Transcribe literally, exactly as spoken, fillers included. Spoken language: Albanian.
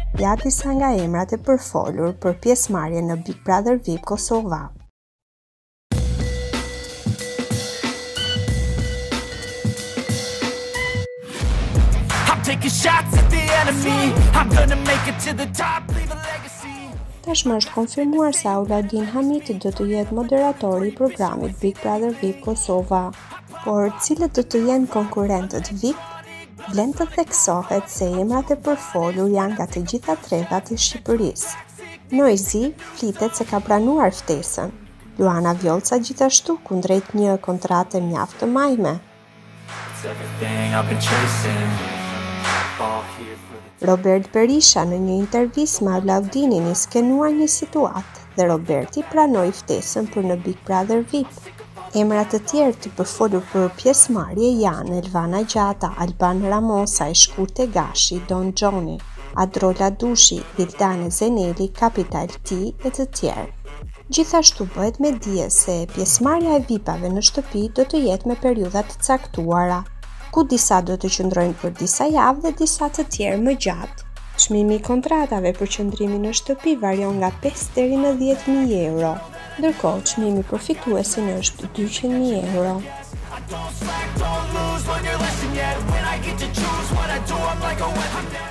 Ja disa nga emrat e përfolur për pjesëmarrje në Big Brother Vip Kosova. Tashmë është konfirmuar se Auladin Hamiti do të jetë moderatori i programit Big Brother Vip Kosova, por cilët do të jenë konkurentët V I P? Vlen të theksohet se emrat e përfolur janë nga të gjitha tregat e Shqipërisë. Noizi flitet se ka pranuar ftesën. Luana Vjollca gjithashtu kundrejt një kontrate mjaft të majme. Robert Berisha në një intervistë me Aulaudinin i skenuar një situatë dhe Roberti pranoi ftesën për në Big Brother V I P. Emrat të tjerë të përfolur për pjesëmarrje janë Elvana Gjata, Alban Ramosa, Shkurte Gashi, Don Gjoni, Adrola Dushi, Vildane Zeneli, Capital T e të tjerë. Gjithashtu bëhet me dije se pjesëmarrja e V I P-ave në shtëpi do të jetë me periudha të caktuara, ku disa do të qëndrojnë për disa javë dhe disa të tjerë më gjatë. Çmimi i kontratave për qëndrimin në shtëpi varion nga pesë deri në dhjetë mijë euro, ndërkohë çmimi përfituesin është dyqind mijë euro.